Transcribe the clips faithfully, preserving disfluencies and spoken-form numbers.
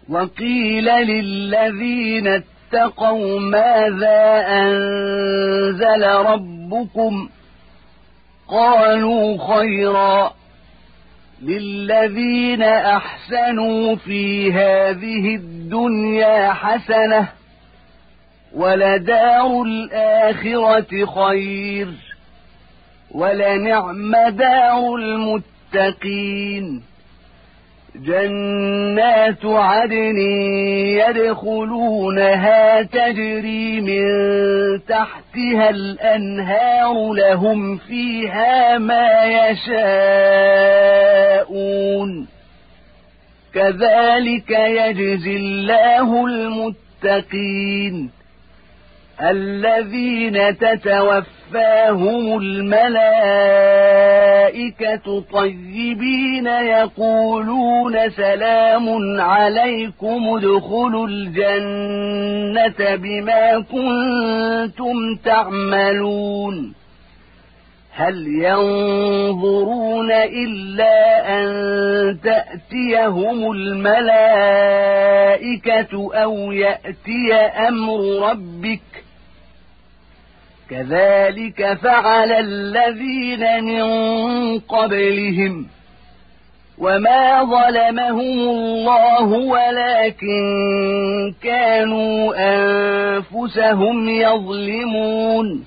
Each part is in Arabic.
وقيل للذين اتقوا ماذا أنزل ربكم قالوا خيرا للذين أحسنوا في هذه الدنيا حسنة ولدار الآخرة خير ولنعم دار المتقين جنات عدن يدخلونها تجري من تحتها الأنهار لهم فيها ما يشاءون كذلك يجزي الله المتقين الذين تتوفاهم الملائكة طيبين يقولون سلام عليكم ادخلوا الجنة بما كنتم تعملون هل ينظرون إلا أن تأتيهم الملائكة أو يأتي أمر ربك كذلك فعل الذين من قبلهم وما ظلمهم الله ولكن كانوا أنفسهم يظلمون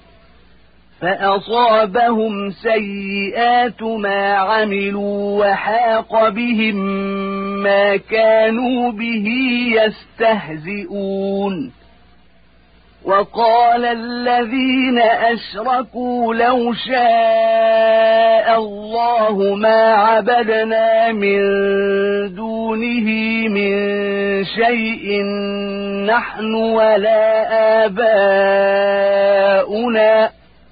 فأصابهم سيئات ما عملوا وحاق بهم ما كانوا به يستهزئون وقال الذين أشركوا لو شاء الله ما عبدنا من دونه من شيء نحن ولا آباؤنا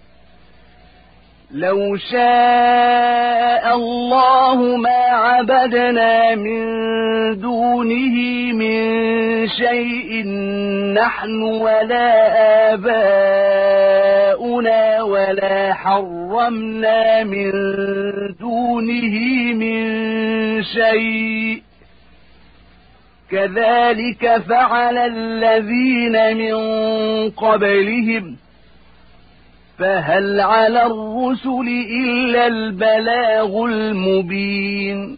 لو شاء الله ما عبدنا من دونه من شيء نحن ولا آباؤنا ولا حرمنا من دونه من شيء كذلك فعل الذين من قبلهم فهل على الرسل إلا البلاغ المبين.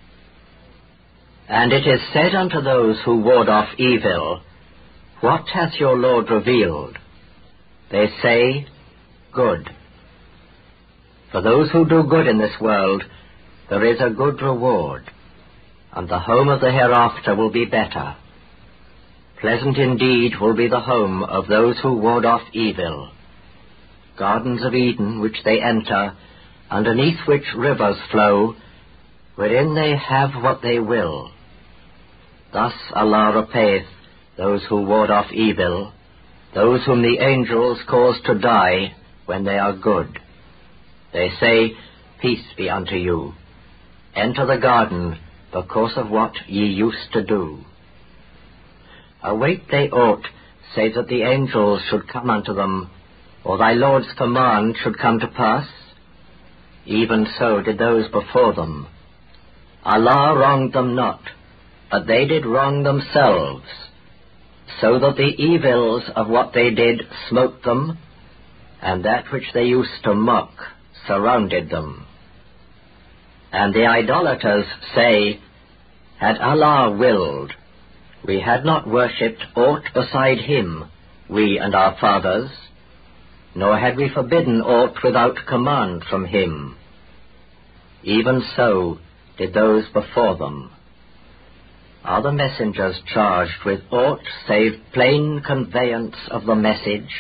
And it is said unto those who ward off evil, What hath your Lord revealed? They say, Good. For those who do good in this world, there is a good reward, and the home of the hereafter will be better. Pleasant indeed will be the home of those who ward off evil. Gardens of Eden which they enter, underneath which rivers flow, wherein they have what they will. Thus Allah repayeth those who ward off evil, those whom the angels cause to die when they are good. They say, Peace be unto you. Enter the garden because of what ye used to do. Await they aught, save that the angels should come unto them, or thy Lord's command should come to pass? Even so did those before them. Allah wronged them not, but they did wrong themselves, so that the evils of what they did smote them, and that which they used to mock surrounded them. And the idolaters say, Had Allah willed, we had not worshipped aught beside Him, we and our fathers, nor had we forbidden aught without command from Him. Even so did those before them. Are the messengers charged with aught save plain conveyance of the message?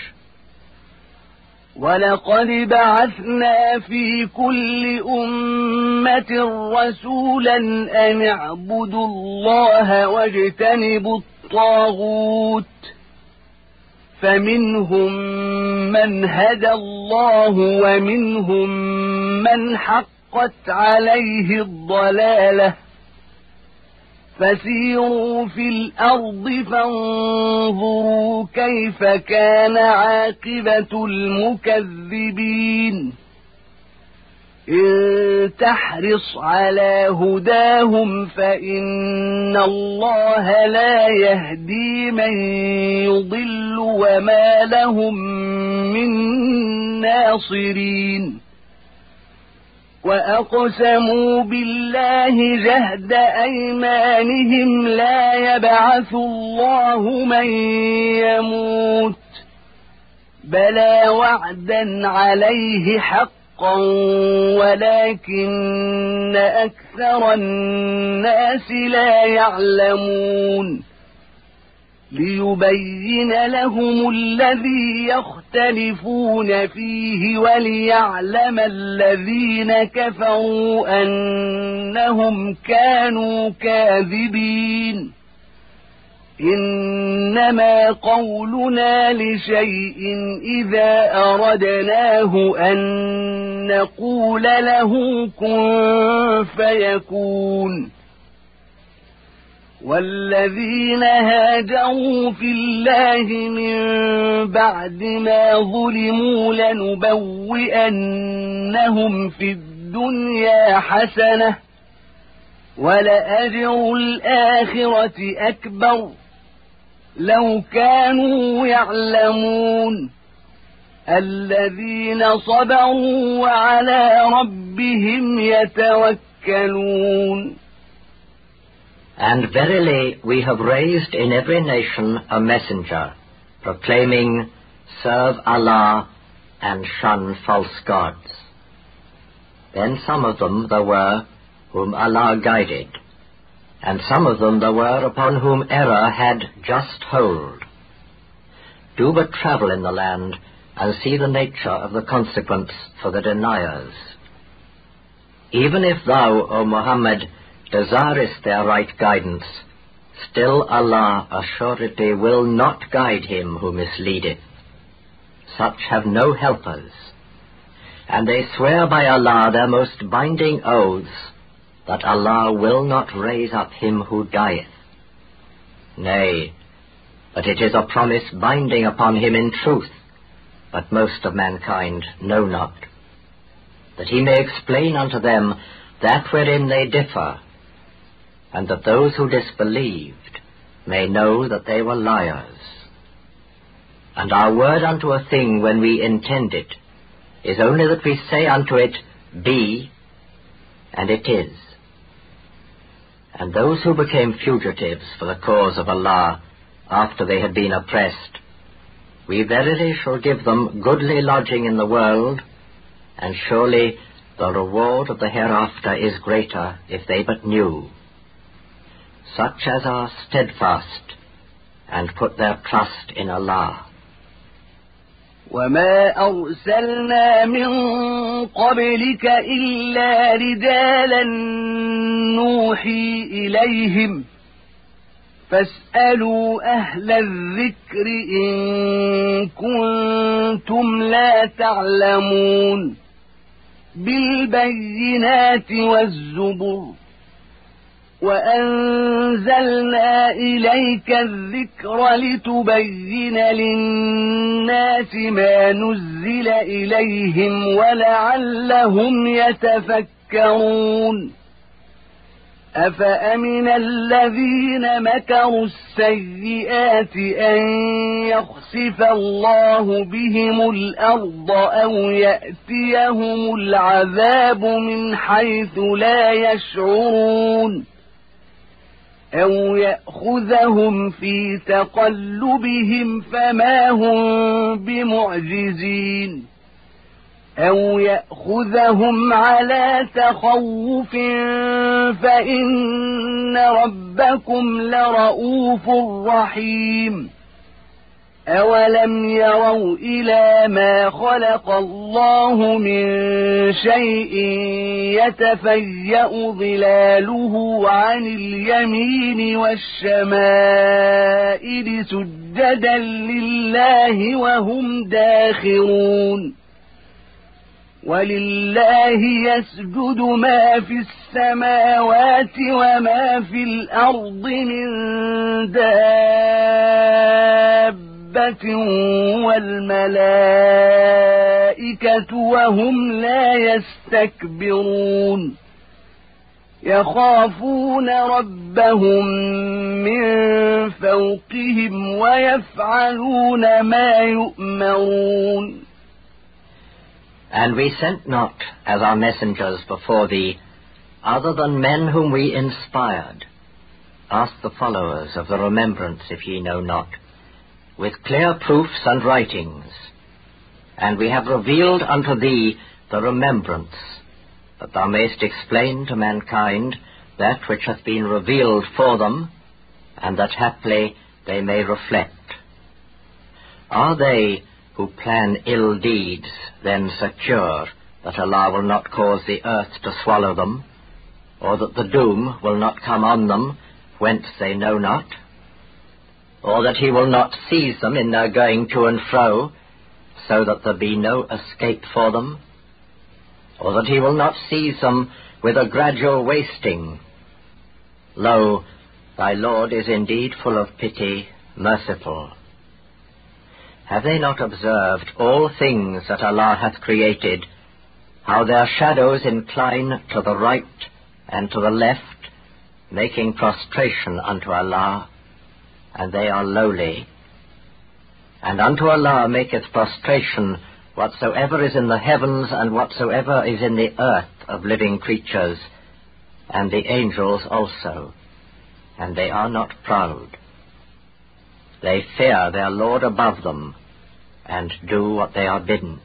وَلَقَدْ بَعَثْنَا فِي كُلِّ أُمَّةٍ رَسُولًا أَنِ اعْبُدُوا اللَّهَ وَاجْتَنِبُوا الطَّاغُوتَ فمنهم من هدى الله ومنهم من حقت عليه الضلالة فسيروا في الأرض فانظروا كيف كان عاقبة المكذبين إن تحرص على هداهم فإن الله لا يهدي من يضل وما لهم من ناصرين وأقسموا بالله جهد أيمانهم لا يبعث الله من يموت بلى وعدا عليه حقا ولكن أكثر الناس لا يعلمون ليبين لهم الذي يختلفون فيه وليعلم الذين كفروا أنهم كانوا كاذبين إنما قولنا لشيء إذا أردناه أن نقول له كن فيكون والذين هاجروا في الله من بعد ما ظلموا لنبوئنهم في الدنيا حسنة ولأجر الآخرة أكبر لو كانوا يعلمون الذين صبروا وعلى ربهم يتوكلون. And verily we have raised in every nation a messenger, proclaiming, Serve Allah and shun false gods. Then some of them there were whom Allah guided, and some of them there were upon whom error had just hold. Do but travel in the land, and see the nature of the consequence for the deniers. Even if thou, O Muhammad, desirest their right guidance, still Allah assuredly will not guide him who misleadeth. Such have no helpers, and they swear by Allah their most binding oaths, that Allah will not raise up him who dieth. Nay, but it is a promise binding upon him in truth, but most of mankind know not, that he may explain unto them that wherein they differ, and that those who disbelieved may know that they were liars. And our word unto a thing when we intend it is only that we say unto it, Be, and it is. And those who became fugitives for the cause of Allah after they had been oppressed, we verily shall give them goodly lodging in the world, and surely the reward of the hereafter is greater if they but knew. Such as are steadfast and put their trust in Allah. وما أرسلنا من قبلك إلا رجالا نوحي إليهم فاسألوا أهل الذكر إن كنتم لا تعلمون بالبينات والزبر وأنزلنا إليك الذكر لتبين للناس ما نزل إليهم ولعلهم يتفكرون أفأمن الذين مكروا السيئات أن يخسف الله بهم الأرض أو يأتيهم العذاب من حيث لا يشعرون أو يأخذهم في تقلبهم فما هم بمعجزين أو يأخذهم على تخوف فإن ربكم لرؤوف رحيم أولم يروا إلى ما خلق الله من شيء يتفيأ ظلاله عن اليمين والشمائل سجدا لله وهم داخرون ولله يسجد ما في السماوات وما في الأرض من دابة دابة والملائكة وهم لا يستكبرون يخافون ربهم من فوقهم ويفعلون ما يؤمرون. And we sent not as our messengers before thee other than men whom we inspired. Ask the followers of the remembrance, if ye know not, with clear proofs and writings. And we have revealed unto thee the remembrance, that thou mayst explain to mankind that which hath been revealed for them, and that haply they may reflect. Are they who plan ill deeds then secure that Allah will not cause the earth to swallow them, or that the doom will not come on them whence they know not, or that he will not seize them in their going to and fro, so that there be no escape for them, or that he will not seize them with a gradual wasting? Lo, thy Lord is indeed full of pity, merciful. Have they not observed all things that Allah hath created, how their shadows incline to the right and to the left, making prostration unto Allah, and they are lowly? And unto Allah maketh prostration whatsoever is in the heavens and whatsoever is in the earth of living creatures, and the angels also, and they are not proud. They fear their Lord above them, and do what they are bidden.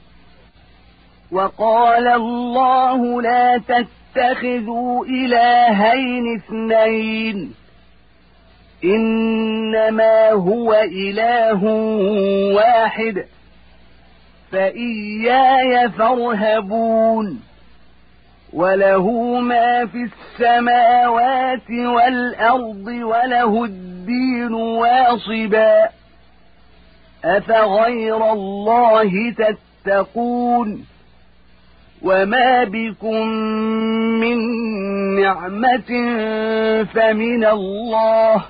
وقال الله لا تتخذوا إلهين اثنين إنما هو إله واحد فإياي فارهبون وله ما في السماوات والأرض وله الدين واصبا أفغير الله تتقون وما بكم من نعمة فمن الله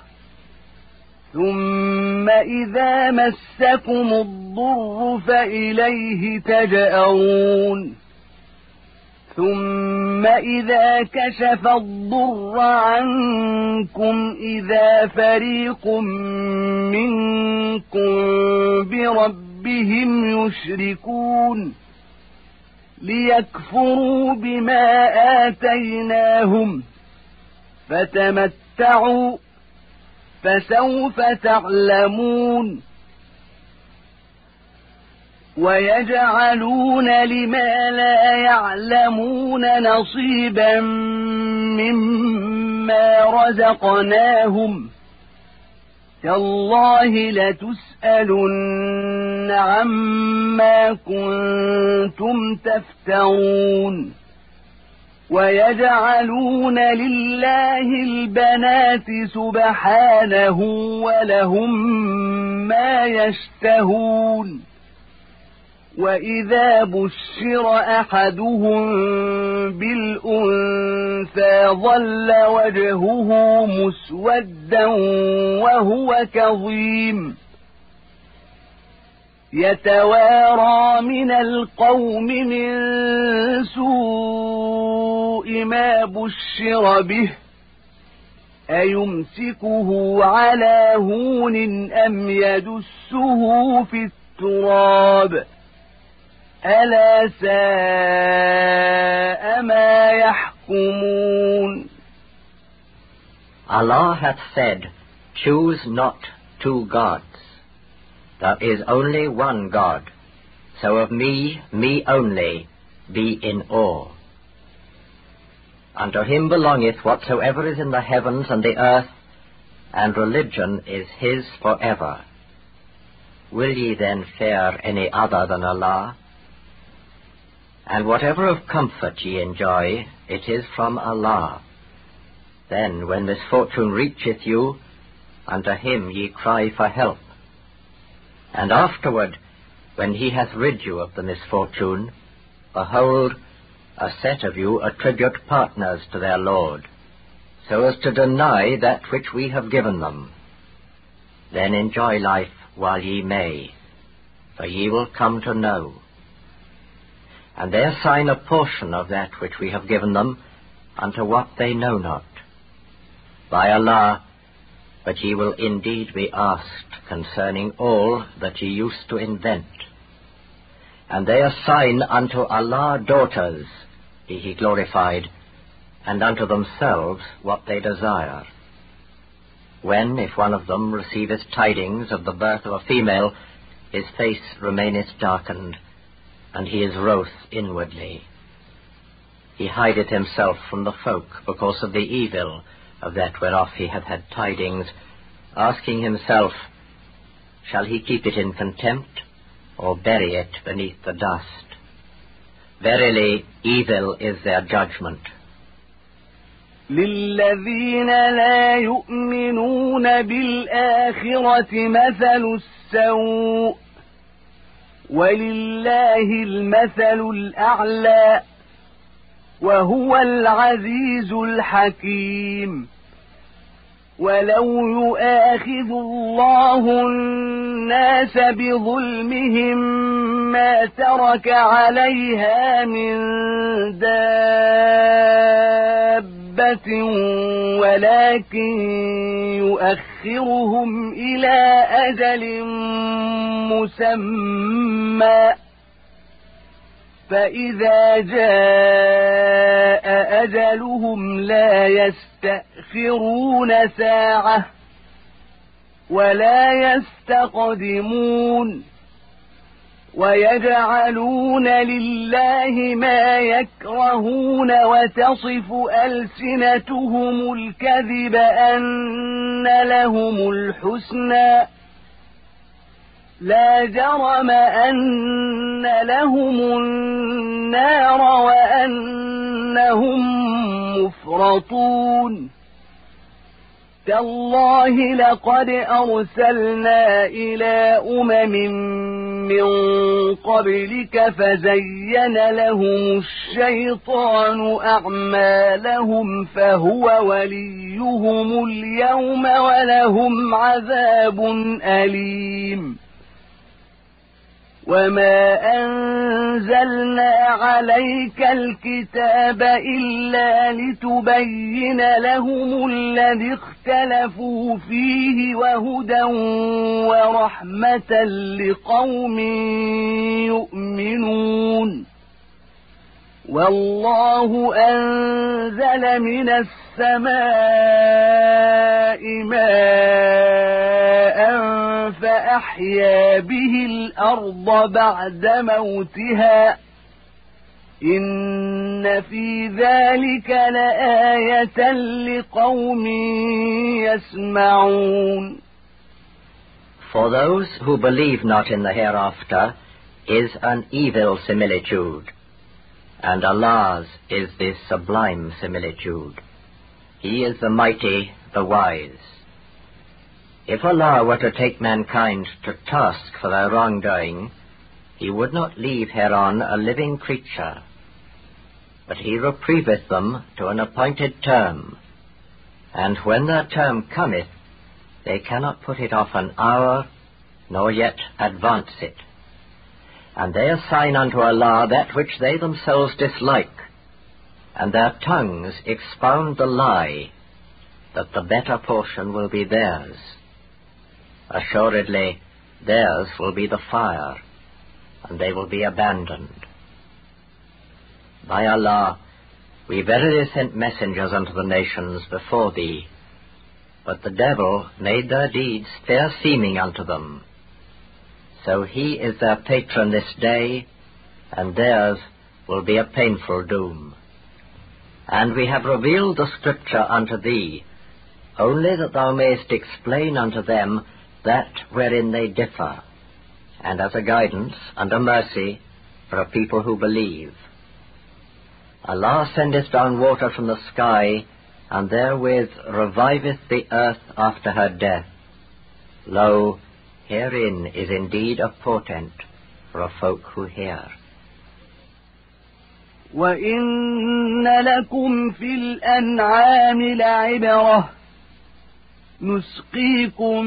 ثم إذا مسكم الضر فإليه تجأرون ثم إذا كشف الضر عنكم إذا فريق منكم بربهم يشركون ليكفروا بما آتيناهم فتمتعوا فسوف تعلمون ويجعلون لما لا يعلمون نصيبا مما رزقناهم تالله لتسألن عما كنتم تفترون ويجعلون لله البنات سبحانه ولهم ما يشتهون وإذا بشر أحدهم بالأنثى ظل وجهه مسودا وهو كظيم يتوارى من القوم من سوء ما بشر به أيمسكه على هون أم يدسه في التراب ألا ساء ما يحكمون. Allah hath said, choose not two gods. There is only one God, so of me, me only, be in awe. Unto him belongeth whatsoever is in the heavens and the earth, and religion is his forever. Will ye then fear any other than Allah? And whatever of comfort ye enjoy, it is from Allah. Then, when misfortune reacheth you, unto him ye cry for help. And afterward, when he hath rid you of the misfortune, behold, a set of you attribute partners to their Lord, so as to deny that which we have given them. Then enjoy life while ye may, for ye will come to know. And they assign a portion of that which we have given them unto what they know not. By Allah, but ye will indeed be asked concerning all that ye used to invent. And they assign unto Allah daughters, be he glorified, and unto themselves what they desire. When, if one of them receiveth tidings of the birth of a female, his face remaineth darkened, and he is wroth inwardly. He hideth himself from the folk because of the evil of that whereof he hath had tidings, asking himself, shall he keep it in contempt, or bury it beneath the dust? Verily, evil is their judgment. للذين لا يؤمنون بالآخرة مثل السوء ولله المثل الأعلى وهو العزيز الحكيم. ولو يؤاخذ الله الناس بظلمهم ما ترك عليها من دابة ولكن يؤخرهم إلى أجل مسمى فإذا جاء أجلهم لا يستأخرون ساعة ولا يستقدمون. ويجعلون لله ما يكرهون وتصف ألسنتهم الكذب أن لهم الحسنى لا جرم أن لهم النار وأنهم مفرطون. تالله لقد أرسلنا إلى أمم من قبلك فزين لهم الشيطان أعمالهم فهو وليهم اليوم ولهم عذاب أليم. وما أنزلنا عليك الكتاب إلا لتبين لهم الذي اختلفوا فيه وهدى ورحمة لقوم يؤمنون. والله أنزل من السماء ماء فأحيا به الأرض بعد موتها إن في ذلك لآية لقوم يسمعون. For those who believe not in the hereafter is an evil similitude, and Allah's is this sublime similitude. He is the mighty, the wise. If Allah were to take mankind to task for their wrongdoing, He would not leave hereon a living creature, but He reprieveth them to an appointed term, and when their term cometh, they cannot put it off an hour, nor yet advance it. And they assign unto Allah that which they themselves dislike, and their tongues expound the lie, that the better portion will be theirs. Assuredly, theirs will be the fire, and they will be abandoned. By Allah, we verily sent messengers unto the nations before thee, but the devil made their deeds fair seeming unto them. So he is their patron this day, and theirs will be a painful doom. And we have revealed the Scripture unto thee, only that thou mayest explain unto them that wherein they differ, and as a guidance and a mercy for a people who believe. Allah sendeth down water from the sky, and therewith reviveth the earth after her death. Lo, herein is indeed a portent for a folk who hear. وَإِنَّ لَكُمْ فِي الْأَنْعَامِ لَعِبْرَةً نسقيكم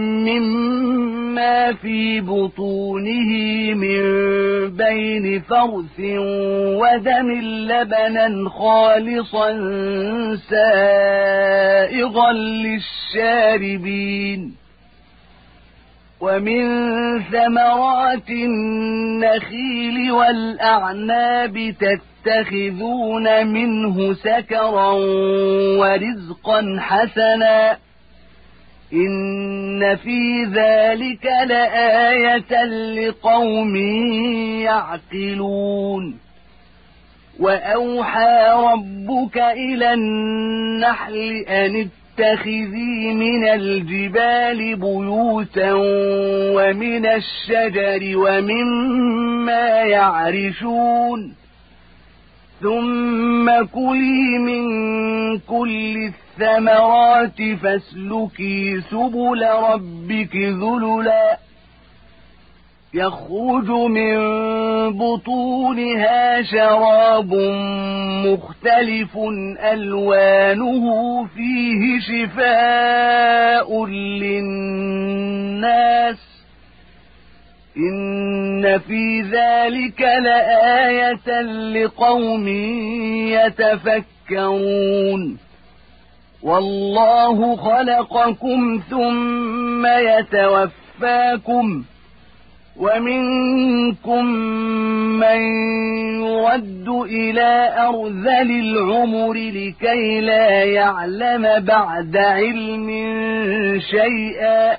مما في بطونه من بين فرث ودم لبنا خالصا سائغا للشاربين ومن ثمرات النخيل والأعناب تتخذون منه سكرا ورزقا حسنا إن في ذلك لآية لقوم يعقلون وأوحى ربك إلى النحل أن اتخذي من الجبال بيوتا ومن الشجر ومما يعرشون ثم كلي من كل الثمرات فاسلكي سبل ربك ذللا يخرج من بطونها شراب مختلف ألوانه فيه شفاء للناس إن في ذلك لآية لقوم يتفكرون والله خلقكم ثم يتوفاكم ومنكم من يرد إلى أرذل العمر لكي لا يعلم بعد علم شيئا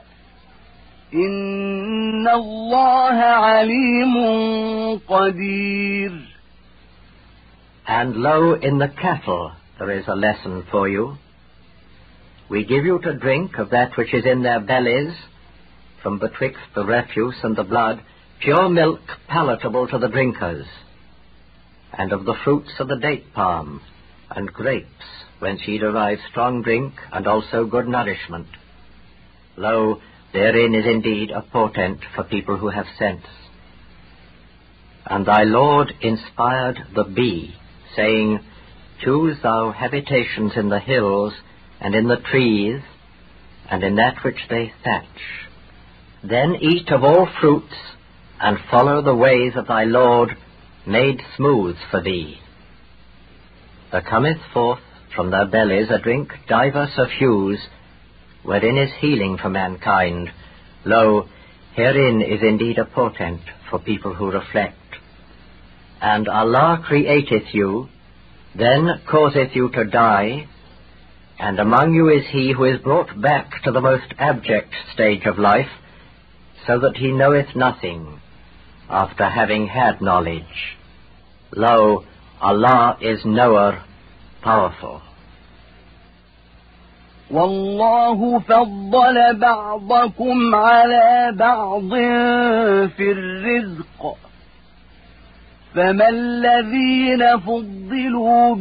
إن الله عليم قدير. And lo, in the cattle there is a lesson for you. We give you to drink of that which is in their bellies, from betwixt the refuse and the blood, pure milk palatable to the drinkers, and of the fruits of the date palm, and grapes, whence ye derive strong drink, and also good nourishment. Lo, therein is indeed a portent for people who have sense. And thy Lord inspired the bee, saying, Choose thou habitations in the hills, and in the trees, and in that which they thatch. Then eat of all fruits, and follow the ways of thy Lord, made smooth for thee. There cometh forth from their bellies a drink diverse of hues, wherein is healing for mankind. Lo, herein is indeed a portent for people who reflect. And Allah createth you, then causeth you to die, and among you is he who is brought back to the most abject stage of life, so that he knoweth nothing, after having had knowledge. Lo, Allah is knower, powerful. والله فضل بعضكم على بعض في الرزق فما الذين فضلوا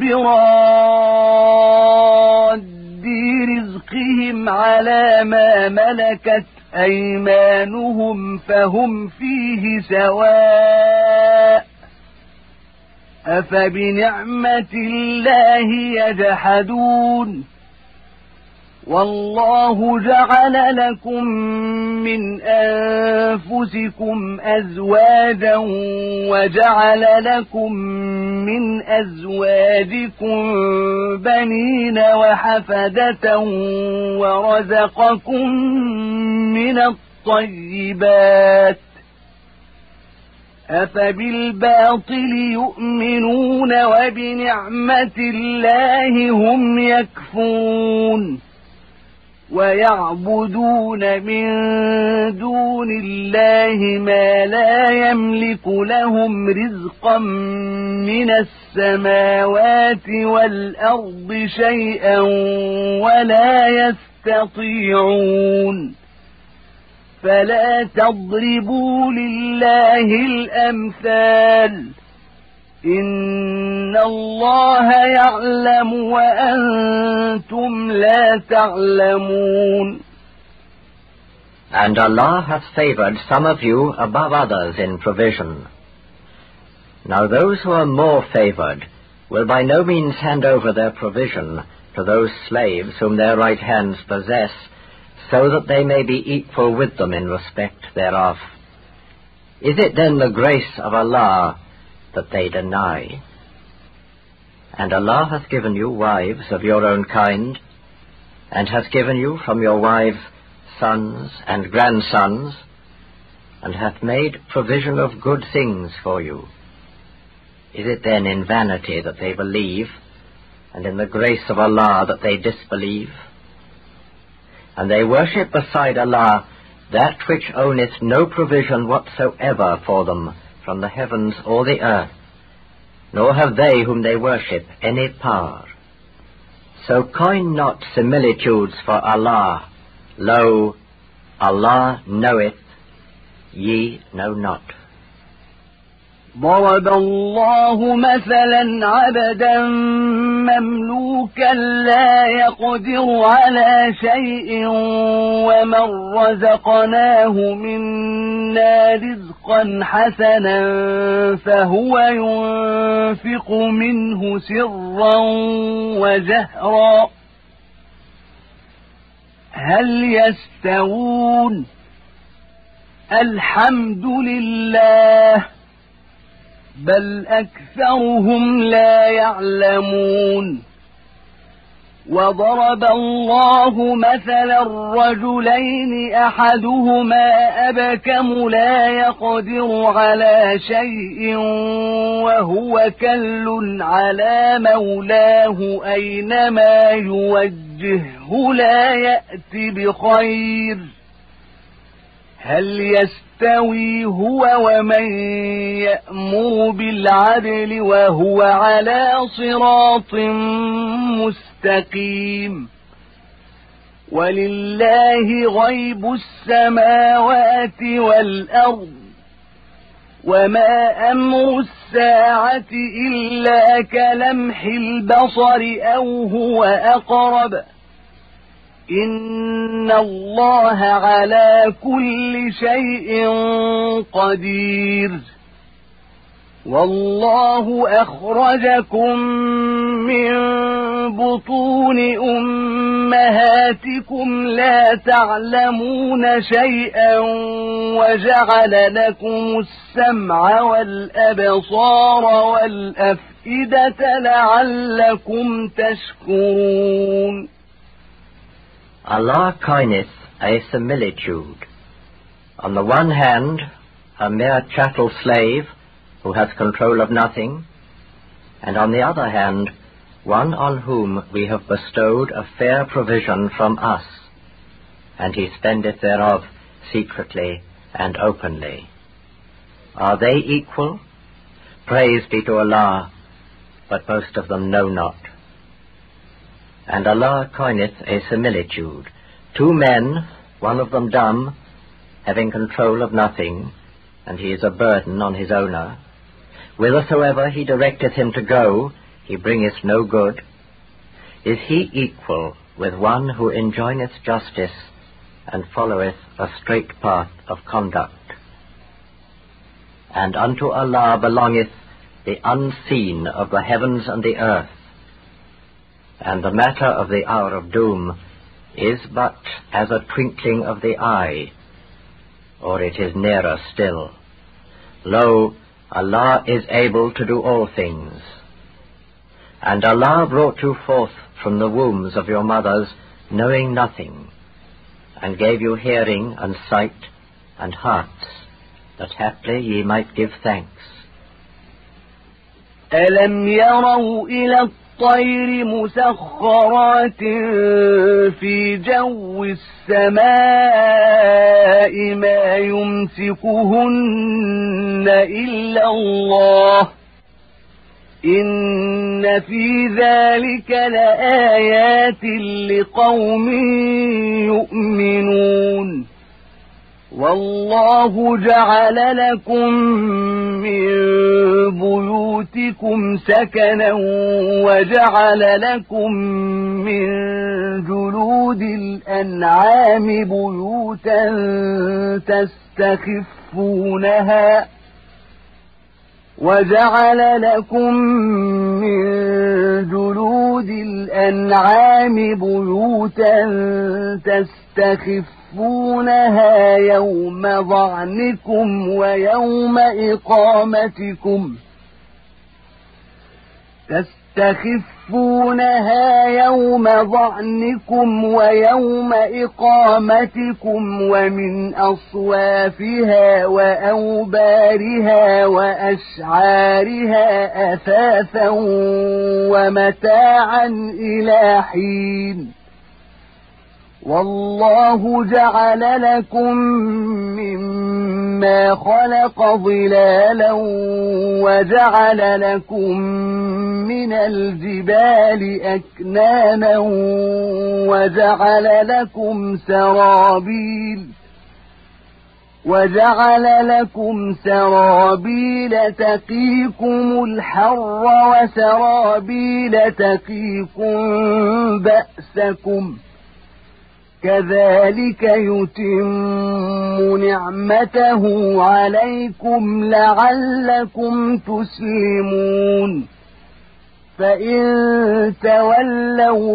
براد رزقهم على ما ملكت أيمانهم فهم فيه سواء أفبنعمة الله يجحدون والله جعل لكم من أنفسكم أزواجا وجعل لكم من أزواجكم بنين وحفدة ورزقكم من الطيبات أفبالباطل يؤمنون وبنعمة الله هم يكفرون ويعبدون من دون الله ما لا يملك لهم رزقا من السماوات والأرض شيئا ولا يستطيعون فلا تضربوا لله الأمثال إن الله يعلم وأنتم لا تعلمون. And Allah hath favored some of you above others in provision. Now those who are more favored will by no means hand over their provision to those slaves whom their right hands possess, so that they may be equal with them in respect thereof. Is it then the grace of Allah that they deny? And Allah hath given you wives of your own kind, and hath given you from your wives sons and grandsons, and hath made provision of good things for you. Is it then in vanity that they believe, and in the grace of Allah that they disbelieve? And they worship beside Allah that which owneth no provision whatsoever for them from the heavens or the earth, nor have they whom they worship any power. So coin not similitudes for Allah. Lo, Allah knoweth, ye know not. ضرب الله مثلا عبدا مملوكا لا يقدر على شيء ومن رزقناه منا رزقا حسنا فهو ينفق منه سرا وجهرا هل يستوون الحمد لله بل أكثرهم لا يعلمون وضرب الله مثلا الرجلين أحدهما أبكم لا يقدر على شيء وهو كل على مولاه أينما يوجهه لا يأتي بخير هل يستوي هو ومن يأمر بالعدل وهو على صراط مستقيم ولله غيب السماوات والأرض وما أمر الساعة إلا كلمح البصر أو هو أقرب إن الله على كل شيء قدير والله أخرجكم من بطون أمهاتكم لا تعلمون شيئا وجعل لكم السمع والأبصار والأفئدة لعلكم تشكرون. Allah coineth a similitude. On the one hand, a mere chattel slave who has control of nothing, and on the other hand, one on whom we have bestowed a fair provision from us, and he spendeth thereof secretly and openly. Are they equal? Praise be to Allah, but most of them know not. And Allah coineth a similitude. Two men, one of them dumb, having control of nothing, and he is a burden on his owner. Whithersoever he directeth him to go, he bringeth no good. Is he equal with one who enjoineth justice, and followeth a straight path of conduct? And unto Allah belongeth the unseen of the heavens and the earth, and the matter of the hour of doom is but as a twinkling of the eye, or it is nearer still. Lo, Allah is able to do all things. And Allah brought you forth from the wombs of your mothers, knowing nothing, and gave you hearing and sight and hearts, that haply ye might give thanks. أَلَمْ يَرَوْا إِلَى الطير مسخرات في جو السماء ما يمسكهن إلا الله إن في ذلك لآيات لقوم يؤمنون والله جعل لكم من بيوتكم سكنا وجعل لكم من جلود الأنعام بيوتا تستخفونها وجعل لكم من جلود الأنعام بيوتا تستخفونها تستخفونها يوم ظعنكم ويوم إقامتكم تستخفونها يوم ظعنكم ويوم إقامتكم ومن أصوافها وأوبارها وأشعارها أثاثا ومتاعا إلى حين والله جعل لكم مما خلق ظلالا وجعل لكم من الجبال أكنانا وجعل لكم سرابيل وجعل لكم سرابيل تقيكم الحر وسرابيل تقيكم بأسكم كذلك يتم نعمته عليكم لعلكم تسلمون فإن تولوا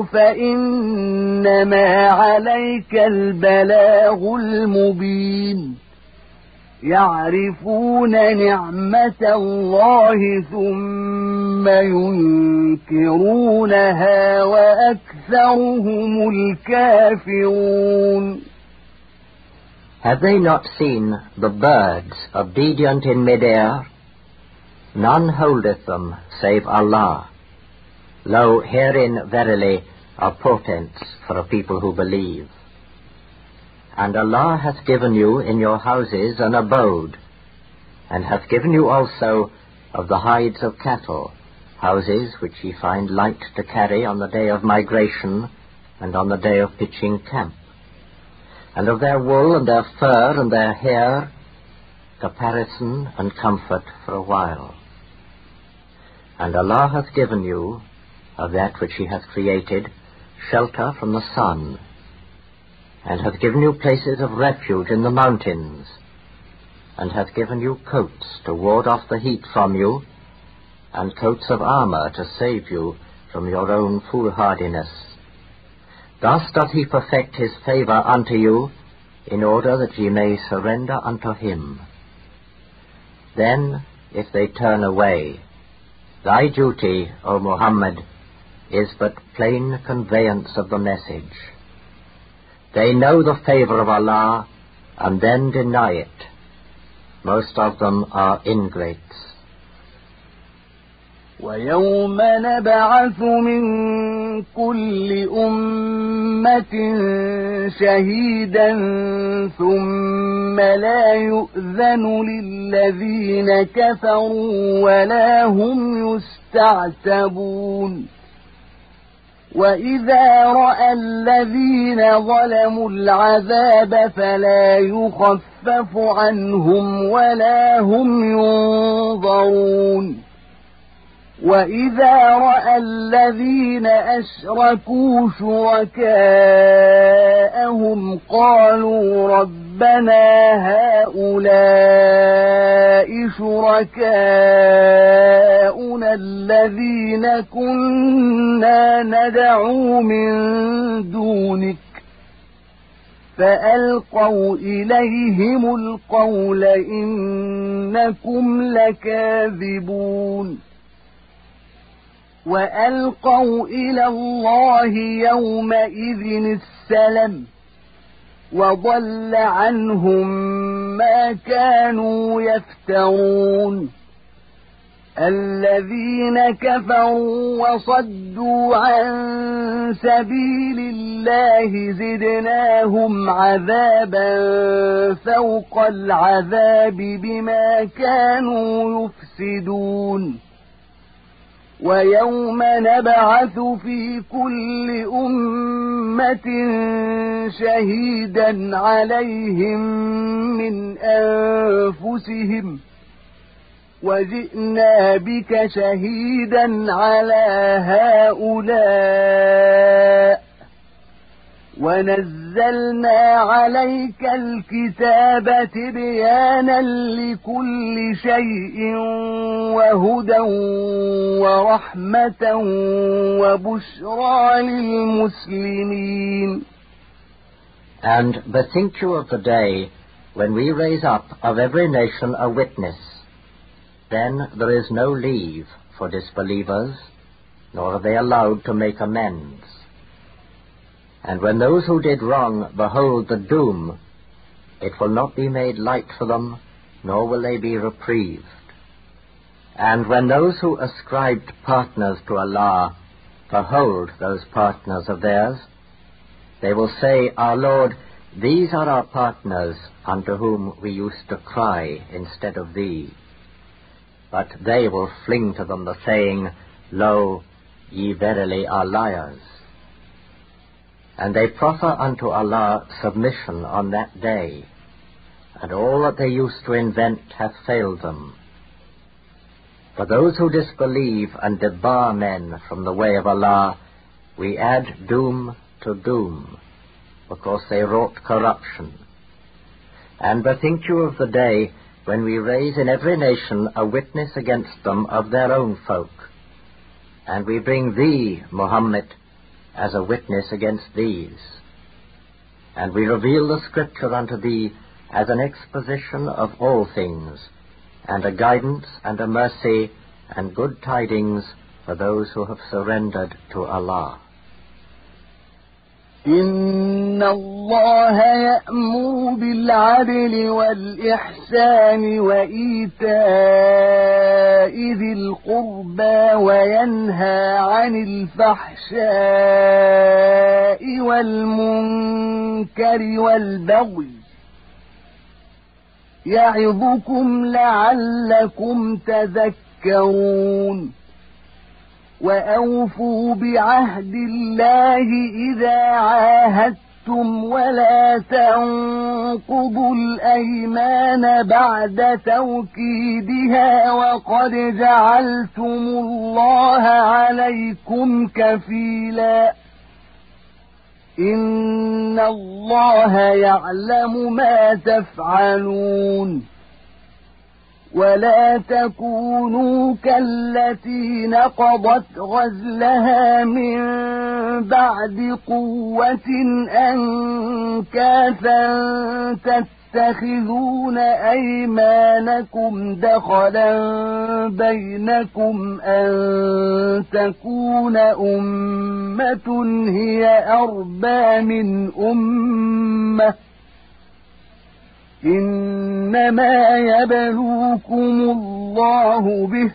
فإنما عليك البلاغ المبين يعرفون نعمة الله ثم ينكرونها وأكثرهم الكافرون. Have they not seen the birds obedient in mid-air? None holdeth them save Allah. Lo, herein verily are portents for a people who believe. And Allah hath given you in your houses an abode, and hath given you also of the hides of cattle, houses which ye find light to carry on the day of migration and on the day of pitching camp, and of their wool and their fur and their hair, caparison and comfort for a while. And Allah hath given you of that which he hath created shelter from the sun, and hath given you places of refuge in the mountains, and hath given you coats to ward off the heat from you, and coats of armour to save you from your own foolhardiness. Thus doth he perfect his favour unto you, in order that ye may surrender unto him. Then, if they turn away, thy duty, O Muhammad, is but plain conveyance of the message. They know the favour of Allah, and then deny it. Most of them are ingrates. وَيَوْمَ نَبْعَثُ مِنْ كُلِّ أُمَّةٍ شَهِيدًا ثُمَّ لَا يُؤْذَنُ لِلَّذِينَ كَفَرُوا وَلَا هُمْ يُسْتَعْتَبُونَ وَإِذَا رَأَى الَّذِينَ ظَلَمُوا الْعَذَابَ فَلَا يُخَفَّفُ عَنْهُمْ وَلَا هُمْ يُنظَرُونَ وَإِذَا رَأَى الَّذِينَ أَشْرَكُوا شُرَكَاءَهُمْ قَالُوا رَبَّنَا هَؤُلَاءِ شُرَكَاؤُنَا الَّذِينَ كُنَّا نَدْعُو مِن دُونِكَ فَأَلْقَوْا إِلَيْهِمُ الْقَوْلَ إِنَّكُمْ لَكَاذِبُونَ وَأَلْقَوْا إِلَى اللَّهِ يَوْمَئِذٍ السَّلَمَ وَضَلَّ عَنْهُمْ مَا كَانُوا يَفْتَرُونَ الَّذِينَ كَفَرُوا وَصَدُّوا عَن سَبِيلِ اللَّهِ زِدْنَاهُمْ عَذَابًا فَوْقَ الْعَذَابِ بِمَا كَانُوا يُفْسِدُونَ وَيَوْمَ نَبْعَثُ فِي كُلِّ أُمَّةٍ شَهِيدًا عَلَيْهِمْ مِنْ أَنفُسِهِمْ وَجِئْنَا بِكَ شَهِيدًا عَلَى هَؤُلَاءِ وَنَزَّلْنَا عَلَيْكَ الْكِتَابَ تِبْيَانًا لِكُلِّ شَيْءٍ وَهُدًى وَرَحْمَةً وَبُشْرَى لِلْمُسْلِمِينَ. And bethink you of the day when we raise up of every nation a witness. Then there is no leave for disbelievers, nor are they allowed to make amends. And when those who did wrong behold the doom, it will not be made light for them, nor will they be reprieved. And when those who ascribed partners to Allah behold those partners of theirs, they will say, Our Lord, these are our partners unto whom we used to cry instead of thee. But they will fling to them the saying, Lo, ye verily are liars. And they proffer unto Allah submission on that day, and all that they used to invent hath failed them. For those who disbelieve and debar men from the way of Allah, we add doom to doom, because they wrought corruption. And bethink you of the day when we raise in every nation a witness against them of their own folk, and we bring thee, Muhammad, as a witness against these. And we reveal the Scripture unto thee as an exposition of all things, and a guidance and a mercy and good tidings for those who have surrendered to Allah. إن الله يأمر بالعدل والإحسان وإيتاء ذي القربى وينهى عن الفحشاء والمنكر والبغي يعظكم لعلكم تذكرون وأوفوا بعهد الله إذا عاهدتم ولا تنقضوا الأيمان بعد توكيدها وقد جعلتم الله عليكم كفيلا إن الله يعلم ما تفعلون ولا تكونوا كالتي نقضت غزلها من بعد قوة أنكاثا تتخذون أيمانكم دخلا بينكم أن تكون أمة هي أربى من أمة إنما يبلوكم الله به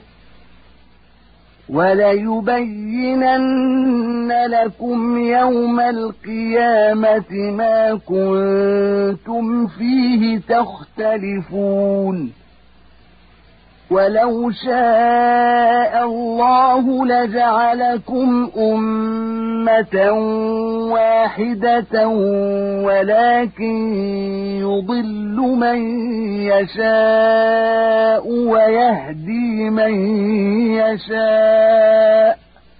وليبينن لكم يوم القيامة ما كنتم فيه تختلفون ولو شاء الله لجعلكم أمة واحدة ولكن يضل من يشاء ويهدي من يشاء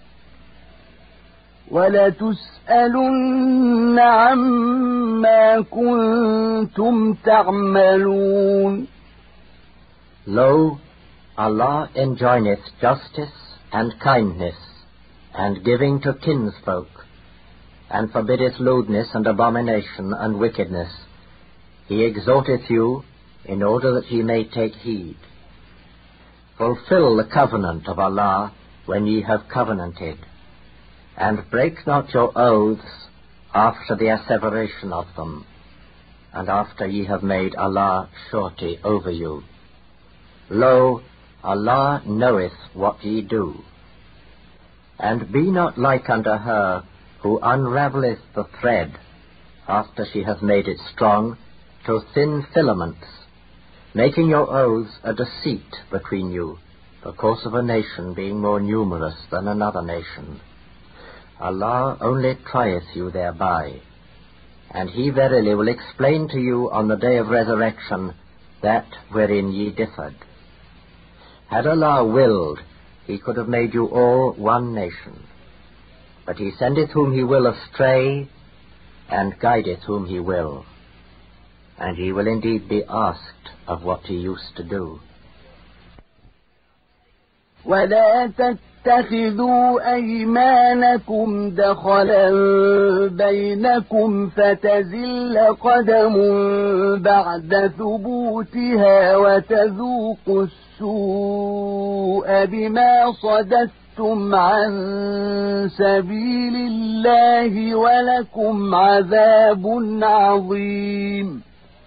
ولتسألن عما كنتم تعملون. Lo, Allah enjoineth justice and kindness, and giving to kinsfolk, and forbiddeth lewdness and abomination and wickedness. He exhorteth you in order that ye may take heed. Fulfill the covenant of Allah when ye have covenanted, and break not your oaths after the asseveration of them, and after ye have made Allah surety over you. Lo, Allah knoweth what ye do. And be not like unto her who unravelleth the thread, after she hath made it strong, to thin filaments, making your oaths a deceit between you, because of a nation being more numerous than another nation. Allah only trieth you thereby, and He verily will explain to you on the day of resurrection that wherein ye differed. Had Allah willed, He could have made you all one nation. But He sendeth whom He will astray, and guideth whom He will. And ye will indeed be asked of what ye used to do. ولا تتخذوا أيمانكم دخلا بينكم فتزل قدم بعد ثبوتها وتذوقوا السوء بما صددتم عن سبيل الله ولكم عذاب عظيم.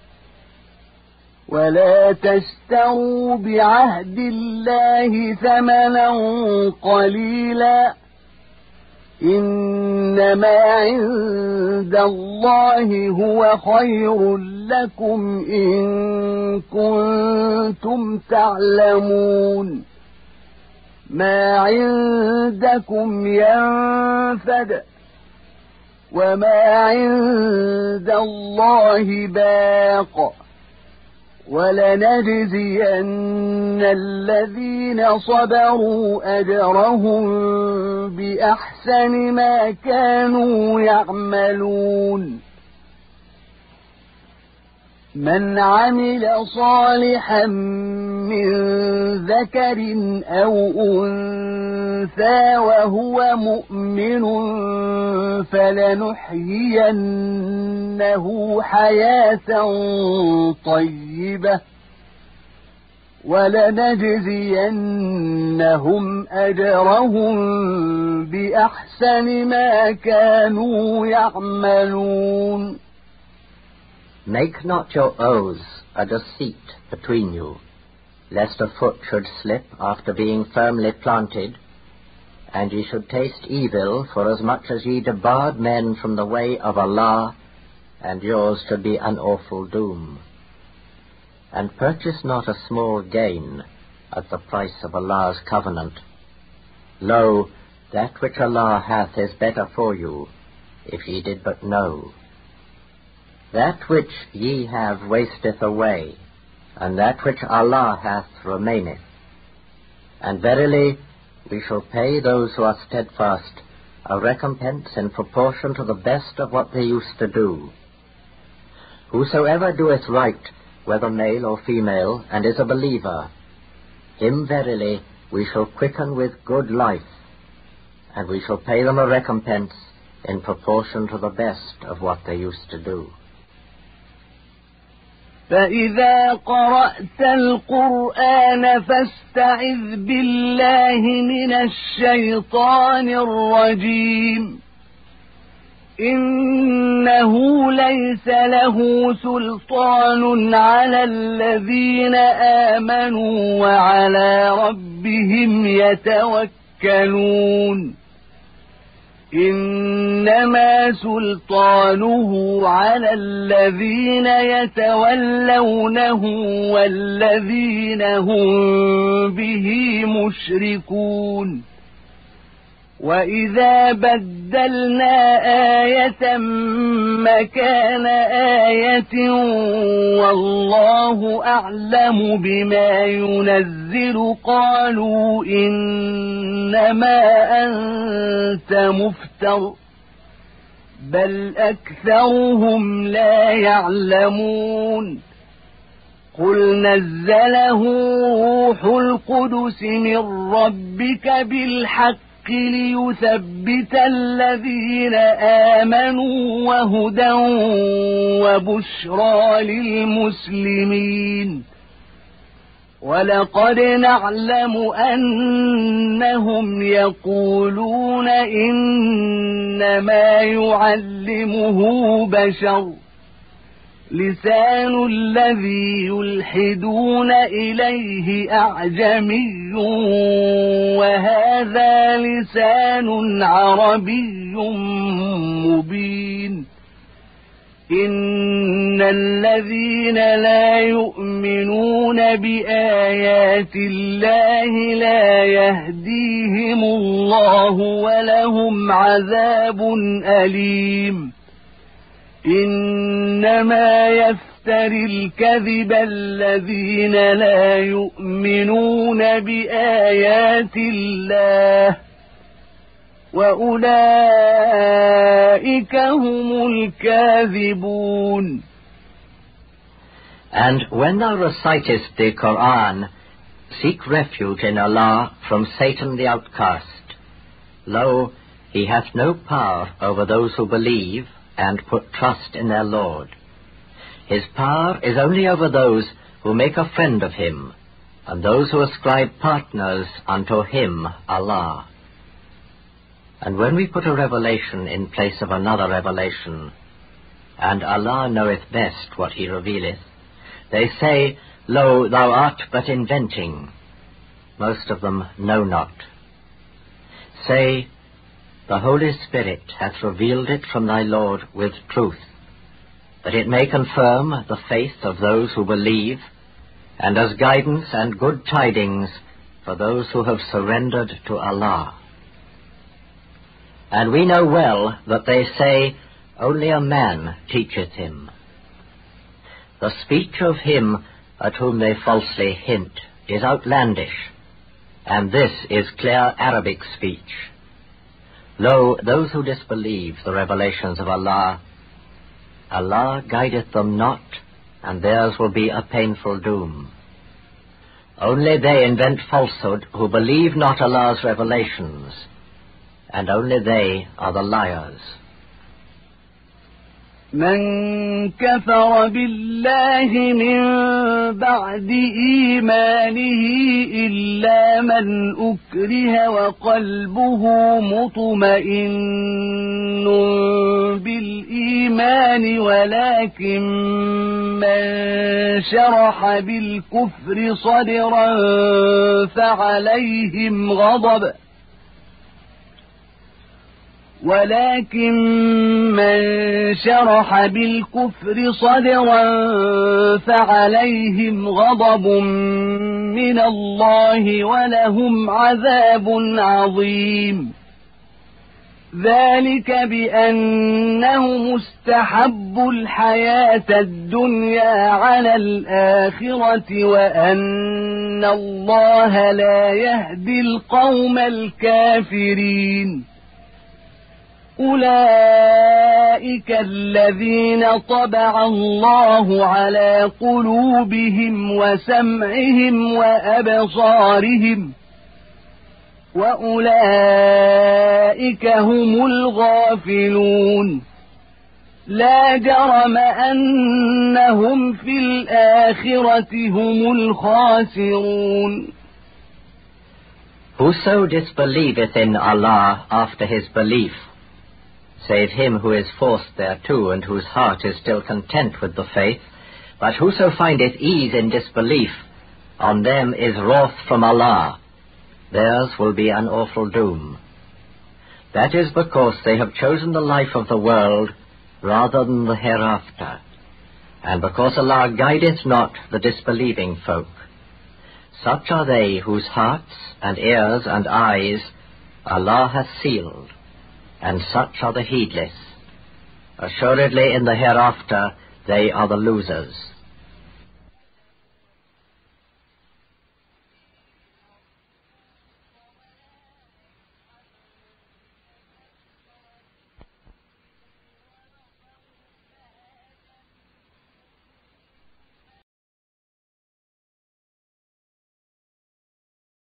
ولا تشتروا بعهد الله ثمنا قليلا إنما عند الله هو خير لكم إن كنتم تعلمون. ما عندكم ينفد وما عند الله باق ولنجزين الذين صبروا أجرهم بأحسن ما كانوا يعملون. من عمل صالحا من ذكر أو أنثى وهو مؤمن فلنحيينه حياة طيبة ولنجزينهم أجرهم بأحسن ما كانوا يعملون. Make not your oaths a deceit between you, lest a foot should slip after being firmly planted, and ye should taste evil, forasmuch as ye debarred men from the way of Allah, and yours should be an awful doom. And purchase not a small gain at the price of Allah's covenant. Lo, that which Allah hath is better for you, if ye did but know. That which ye have wasteth away, and that which Allah hath remaineth. And verily, we shall pay those who are steadfast a recompense in proportion to the best of what they used to do. Whosoever doeth right, whether male or female, and is a believer, him verily we shall quicken with good life, and we shall pay them a recompense in proportion to the best of what they used to do. فإذا قرأت القرآن فاستعذ بالله من الشيطان الرجيم إنه ليس له سلطان على الذين آمنوا وعلى ربهم يتوكلون إنما سلطانه على الذين يتولونه والذين هم به مشركون وإذا بدلنا آية مكان آية والله أعلم بما ينزل قالوا إنما أنت مفتر بل أكثرهم لا يعلمون قل نزله روح القدس من ربك بالحق ليثبت الذين آمنوا وهدى وبشرى للمسلمين ولقد نعلم أنهم يقولون إنما يعلمه بشر لسان الذي يلحدون إليه أعجمي وهذا لسان عربي مبين إن الذين لا يؤمنون بآيات الله لا يهديهم الله ولهم عذاب أليم إنما يفتري الكذب الذين لا يؤمنون بآيات الله وأولئك هم الكاذبون. And when thou recitest the Quran, seek refuge in Allah from Satan the outcast. Lo, he hath no power over those who believe and put trust in their Lord. His power is only over those who make a friend of him, and those who ascribe partners unto him, Allah. And when we put a revelation in place of another revelation, and Allah knoweth best what he revealeth, they say, Lo, thou art but inventing. Most of them know not. Say, the Holy Spirit hath revealed it from thy Lord with truth, that it may confirm the faith of those who believe, and as guidance and good tidings for those who have surrendered to Allah. And we know well that they say, Only a man teacheth him. The speech of him at whom they falsely hint is outlandish, and this is clear Arabic speech. Lo, those who disbelieve the revelations of Allah, Allah guideth them not, and theirs will be a painful doom. Only they invent falsehood who believe not Allah's revelations, and only they are the liars. من كفر بالله من بعد إيمانه إلا من أكره وقلبه مطمئن بالإيمان ولكن من شرح بالكفر صدرا فعليهم غضب ولكن من شرح بالكفر صدرا فعليهم غضب من الله ولهم عذاب عظيم ذلك بأنهم استحبوا الحياة الدنيا على الآخرة وأن الله لا يهدي القوم الكافرين أولئك الذين طبع الله على قلوبهم وسمعهم وأبصارهم وأولئك هم الغافلون لا جرم أنهم في الآخرة هم الخاسرون. Whoso disbelieveth in Allah after his belief, save him who is forced thereto, and whose heart is still content with the faith, but whoso findeth ease in disbelief, on them is wrath from Allah. Theirs will be an awful doom. That is because they have chosen the life of the world rather than the hereafter, and because Allah guideth not the disbelieving folk. Such are they whose hearts and ears and eyes Allah hath sealed, and such are the heedless. Assuredly in the hereafter they are the losers.